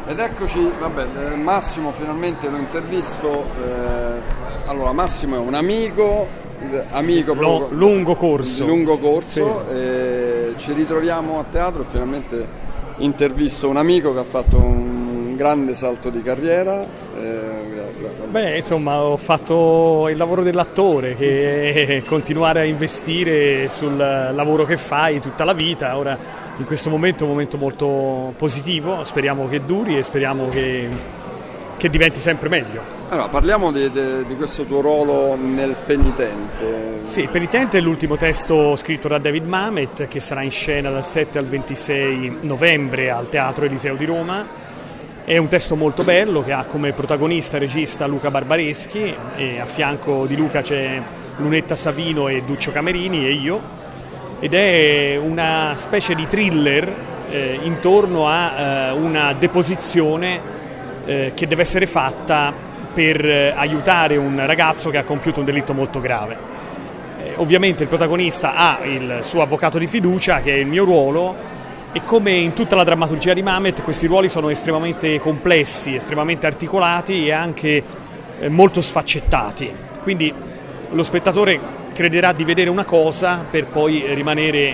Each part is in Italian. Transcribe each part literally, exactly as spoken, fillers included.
Ed eccoci, vabbè, Massimo finalmente l'ho intervisto. Eh, allora, Massimo è un amico, amico Lo, lungo corso. Lungo corso, sì. E ci ritroviamo a teatro e finalmente intervisto un amico che ha fatto un grande salto di carriera. Eh, Beh, insomma, ho fatto il lavoro dell'attore, che è continuare a investire sul lavoro che fai tutta la vita. Ora, in questo momento è un momento molto positivo, speriamo che duri e speriamo che, che diventi sempre meglio. Allora, parliamo di, di, di questo tuo ruolo nel Penitente. Sì, Il Penitente è l'ultimo testo scritto da David Mamet, che sarà in scena dal sette al ventisei novembre al Teatro Eliseo di Roma. È un testo molto bello che ha come protagonista regista Luca Barbareschi e a fianco di Luca c'è Lunetta Savino e Duccio Camerini e io, ed è una specie di thriller eh, intorno a eh, una deposizione eh, che deve essere fatta per eh, aiutare un ragazzo che ha compiuto un delitto molto grave. Eh, ovviamente il protagonista ha il suo avvocato di fiducia, che è il mio ruolo, e come in tutta la drammaturgia di Mamet questi ruoli sono estremamente complessi, estremamente articolati e anche eh, molto sfaccettati. Quindi lo spettatore crederà di vedere una cosa per poi rimanere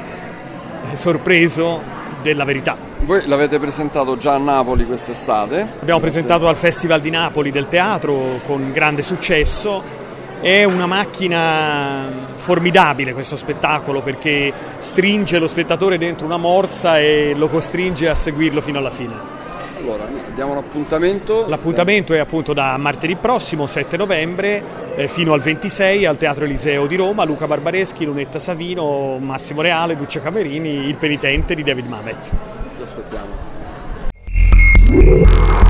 sorpreso della verità. Voi l'avete presentato già a Napoli quest'estate? Abbiamo presentato al Festival di Napoli del teatro con grande successo. È una macchina formidabile questo spettacolo, perché stringe lo spettatore dentro una morsa e lo costringe a seguirlo fino alla fine. Allora, diamo l'appuntamento. L'appuntamento è appunto da martedì prossimo, sette novembre, eh, fino al ventisei al Teatro Eliseo di Roma. Luca Barbareschi, Lunetta Savino, Massimo Reale, Duccio Camerini, Il Penitente di David Mamet. Ti aspettiamo.